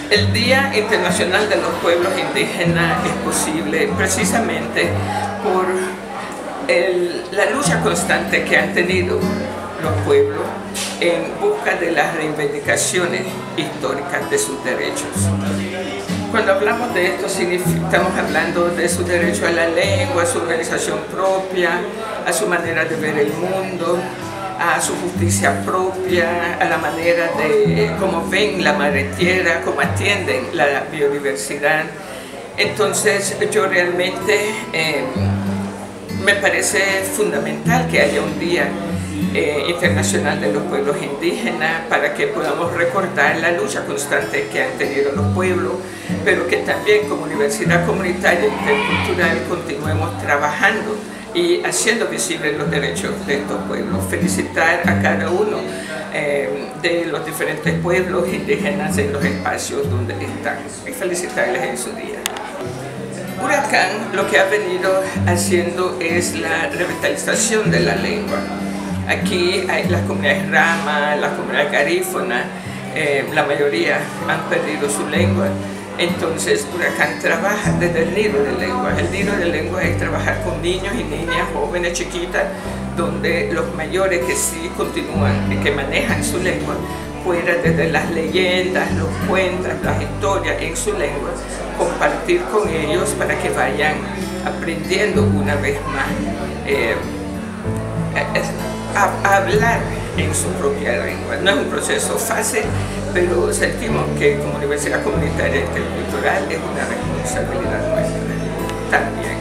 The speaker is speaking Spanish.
El Día Internacional de los Pueblos Indígenas es posible precisamente por la lucha constante que han tenido los pueblos en busca de las reivindicaciones históricas de sus derechos. Cuando hablamos de esto, estamos hablando de su derecho a la lengua, a su organización propia, a su manera de ver el mundo, a su justicia propia, a la manera de cómo ven la madre tierra, cómo atienden la biodiversidad. Entonces yo realmente me parece fundamental que haya un Día Internacional de los Pueblos Indígenas para que podamos recordar la lucha constante que han tenido los pueblos, pero que también como universidad comunitaria e intercultural continuemos trabajando y haciendo visibles los derechos de estos pueblos. Felicitar a cada uno de los diferentes pueblos indígenas en los espacios donde están y felicitarles en su día. Huracán lo que ha venido haciendo es la revitalización de la lengua. Aquí hay las comunidades Rama, las comunidades garífonas, la mayoría han perdido su lengua. Entonces Huracán trabaja desde el nido de lengua. El nido de lengua es trabajar con niños y niñas, jóvenes, chiquitas, donde los mayores que sí continúan y que manejan su lengua puedan desde las leyendas, los cuentos, las historias en su lengua, compartir con ellos para que vayan aprendiendo una vez más a hablar en su propia lengua. No es un proceso fácil, pero sentimos que como universidad comunitaria e intercultural es una responsabilidad nuestra también.